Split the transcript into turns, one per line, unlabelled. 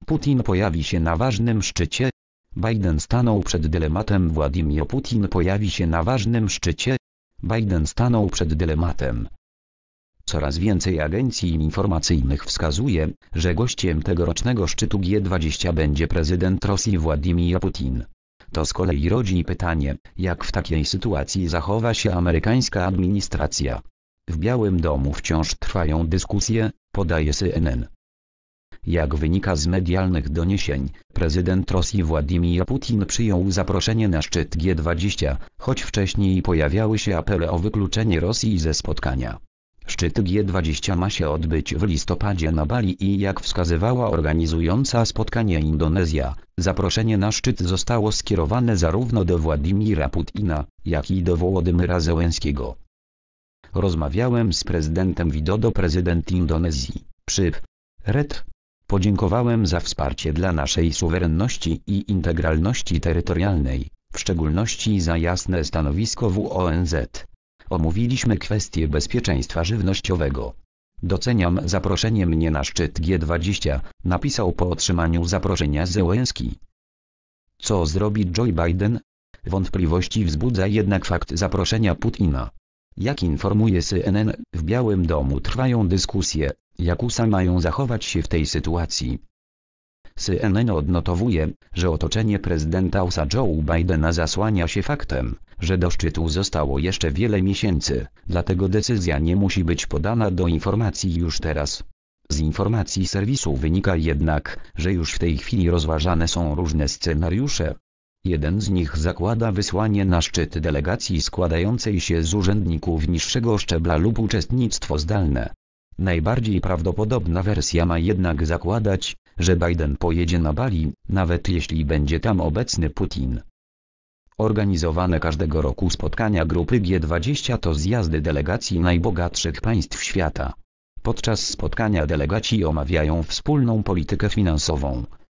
Putin pojawi się na ważnym szczycie? Biden stanął przed dylematem. Władimir Putin pojawi się na ważnym szczycie? Biden stanął przed dylematem. Coraz więcej agencji informacyjnych wskazuje, że gościem tegorocznego szczytu G20 będzie prezydent Rosji Władimir Putin. To z kolei rodzi pytanie, jak w takiej sytuacji zachowa się amerykańska administracja. W Białym Domu wciąż trwają dyskusje, podaje CNN. Jak wynika z medialnych doniesień, prezydent Rosji Władimir Putin przyjął zaproszenie na szczyt G20, choć wcześniej pojawiały się apele o wykluczenie Rosji ze spotkania. Szczyt G20 ma się odbyć w listopadzie na Bali i jak wskazywała organizująca spotkanie Indonezja, zaproszenie na szczyt zostało skierowane zarówno do Władimira Putina, jak i do Wołodymyra Zełenskiego. Rozmawiałem z prezydentem Widodo, prezydent Indonezji, Red. Podziękowałem za wsparcie dla naszej suwerenności i integralności terytorialnej, w szczególności za jasne stanowisko w ONZ. Omówiliśmy kwestię bezpieczeństwa żywnościowego. Doceniam zaproszenie mnie na szczyt G20, napisał po otrzymaniu zaproszenia Zełenski. Co zrobi Joe Biden? Wątpliwości wzbudza jednak fakt zaproszenia Putina. Jak informuje CNN, w Białym Domu trwają dyskusje, jak USA mają zachować się w tej sytuacji. CNN odnotowuje, że otoczenie prezydenta USA Joe Bidena zasłania się faktem, że do szczytu zostało jeszcze wiele miesięcy, dlatego decyzja nie musi być podana do informacji już teraz. Z informacji serwisu wynika jednak, że już w tej chwili rozważane są różne scenariusze. Jeden z nich zakłada wysłanie na szczyt delegacji składającej się z urzędników niższego szczebla lub uczestnictwo zdalne. Najbardziej prawdopodobna wersja ma jednak zakładać, że Biden pojedzie na Bali, nawet jeśli będzie tam obecny Putin. Organizowane każdego roku spotkania grupy G20 to zjazdy delegacji najbogatszych państw świata. Podczas spotkania delegaci omawiają wspólną politykę finansową,